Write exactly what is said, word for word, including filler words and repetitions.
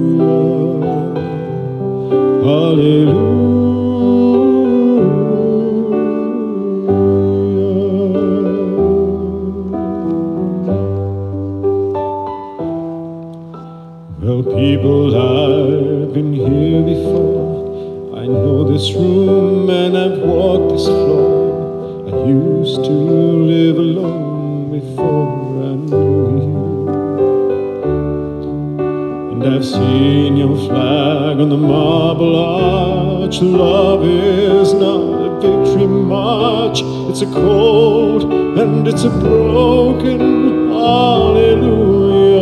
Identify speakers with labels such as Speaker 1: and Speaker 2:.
Speaker 1: Well, people, I've been here before. I know this room and I've walked this floor. I used to live alone before I knew you. And I've seen your flag on the marble arch. Love is not a victory march. It's a cold and it's a broken hallelujah.